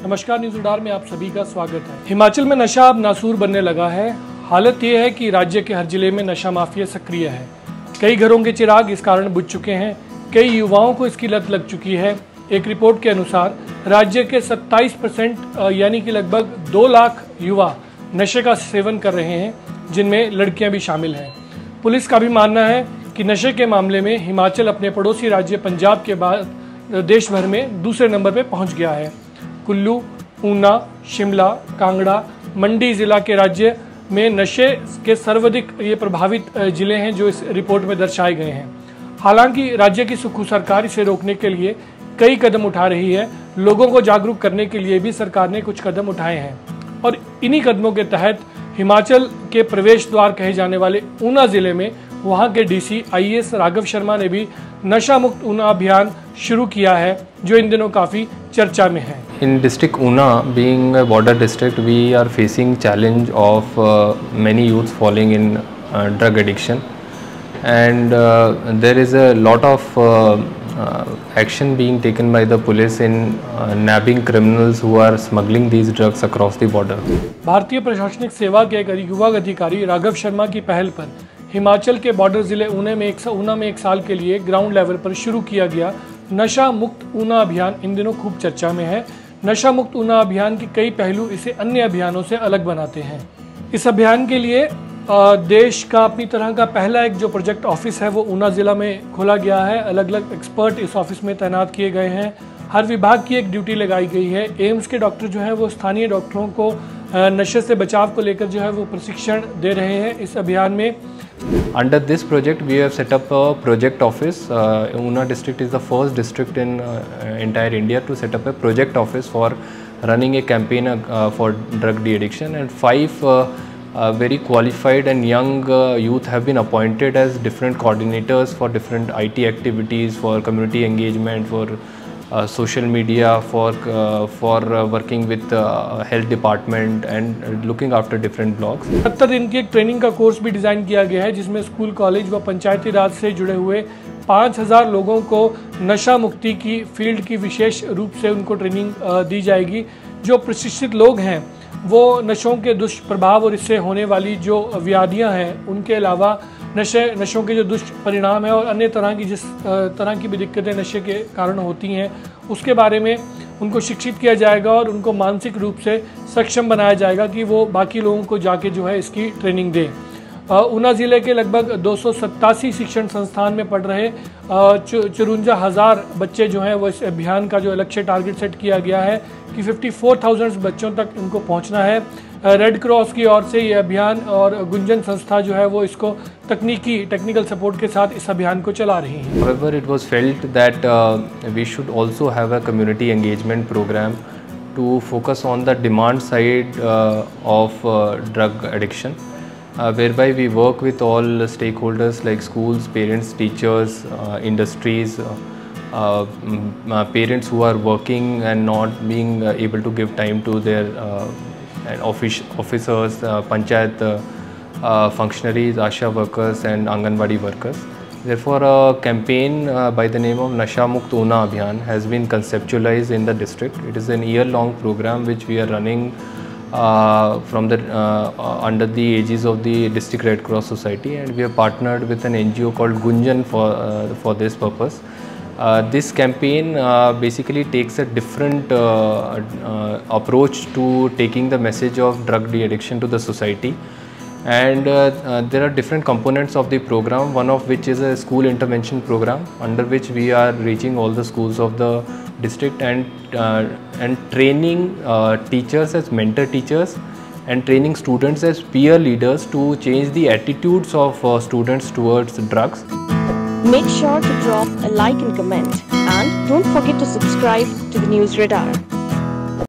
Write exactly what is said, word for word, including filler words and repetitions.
नमस्कार, news radar में आप सभी का स्वागत है। हिमाचल में नशा अब नासूर बनने लगा है। हालत ये है कि राज्य के हर जिले में नशा माफिया सक्रिय है। कई घरों के चिराग इस कारण बुझ चुके हैं, कई युवाओं को इसकी लत लग चुकी है। एक रिपोर्ट के अनुसार राज्य के सत्ताईस परसेंट यानी कि लगभग दो लाख युवा नशे का सेवन कर रहे हैं, जिनमें लड़कियां भी शामिल हैं। पुलिस का भी मानना है कि नशे के मामले में हिमाचल अपने पड़ोसी राज्य पंजाब के बाद देश भर में दूसरे नंबर पर पहुंच गया है। कुल्लू, ऊना, शिमला, कांगड़ा, मंडी जिला के राज्य में नशे के सर्वाधिक ये प्रभावित जिले हैं जो इस रिपोर्ट में दर्शाए गए हैं। हालांकि राज्य की सुखू सरकार इसे रोकने के लिए कई कदम उठा रही है। लोगों को जागरूक करने के लिए भी सरकार ने कुछ कदम उठाए हैं और इन्हीं कदमों के तहत हिमाचल के प्रवेश द्वार कहे जाने वाले ऊना जिले में वहां के DC I A S Raghav Sharma ने भी नशा मुक्त ऊना अभियान शुरू किया है, जो इन दिनों काफ़ी चर्चा में है। In district Una, being a border district, we are facing challenge of uh, many youths falling in uh, drug addiction, and uh, there is a lot of uh, uh, action being taken by the police in uh, nabbing criminals who are smuggling these drugs across the border. भारतीय प्रशासनिक सेवा के एक युवा अधिकारी राघव शर्मा की पहल पर हिमाचल के बॉर्डर जिले ऊना में एक ऊना में एक साल के लिए ग्राउंड लेवल पर शुरू किया गया नशा मुक्त ऊना अभियान इन दिनों खूब चर्चा में है। नशा मुक्त ऊना अभियान के कई पहलू इसे अन्य अभियानों से अलग बनाते हैं। इस अभियान के लिए देश का अपनी तरह का पहला एक जो प्रोजेक्ट ऑफिस है वो ऊना ज़िला में खोला गया है। अलग अलग एक्सपर्ट इस ऑफिस में तैनात किए गए हैं। हर विभाग की एक ड्यूटी लगाई गई है। एम्स के डॉक्टर जो है वो स्थानीय डॉक्टरों को नशे से बचाव को लेकर जो है वो प्रशिक्षण दे रहे हैं इस अभियान में। Under this project, we have set up a project office. Uh, Una district is the first district in uh, entire India to set up a project office for running a campaign uh, for drug de-addiction, and five uh, uh, very qualified and young uh, youth have been appointed as different coordinators for different I T activities, for community engagement, for uh, social media, for uh, for uh, working with uh, health department and looking after different blocks. सत्तर दिन की एक training का course भी design किया गया है, जिसमें स्कूल, कॉलेज व पंचायती राज से जुड़े हुए पाँच हज़ार लोगों को नशा मुक्ति की फील्ड की विशेष रूप से उनको ट्रेनिंग दी जाएगी। जो प्रशिक्षित लोग हैं वो नशों के दुष्प्रभाव और इससे होने वाली जो व्याधियां हैं, उनके अलावा नशे नशों के जो दुष्परिणाम है और अन्य तरह की जिस तरह की भी दिक्कतें नशे के कारण होती हैं उसके बारे में उनको शिक्षित किया जाएगा और उनको मानसिक रूप से सक्षम बनाया जाएगा कि वो बाकी लोगों को जाके जो है इसकी ट्रेनिंग दें। ऊना ज़िले के लगभग दो सौ सत्तासी शिक्षण संस्थान में पढ़ रहे चुरंजा हज़ार बच्चे जो हैं वो इस अभियान का जो लक्ष्य टारगेट सेट किया गया है कि चौवन हज़ार बच्चों तक इनको पहुंचना है। रेड क्रॉस की ओर से ये अभियान और गुंजन संस्था जो है वो इसको तकनीकी टेक्निकल सपोर्ट के साथ इस अभियान को चला रही है। However, it was felt that uh, we should also have a community engagement program to focus on the demand side uh, of uh, drug addiction. Uh, whereby we work with all stakeholders like schools, parents, teachers, uh, industries, uh, uh, parents who are working and not being uh, able to give time to their uh, office, officers, uh, panchayat uh, uh, functionaries, asha workers and anganwadi workers. Therefore, a campaign uh, by the name of Nasha Mukt Una Abhiyan has been conceptualized in the district. It is an year-long program which we are running Uh, from the uh, under the aegis of the District Red Cross Society, and we have partnered with an N G O called Gunjan for uh, for this purpose. Uh, this campaign uh, basically takes a different uh, uh, approach to taking the message of drug de-addiction to the society, and uh, uh, there are different components of the program, one of which is a school intervention program under which we are reaching all the schools of the district and uh, and training uh, teachers as mentor teachers and training students as peer leaders to change the attitudes of uh, students towards drugs. Make sure to drop a like and comment, and don't forget to subscribe to the News Radar.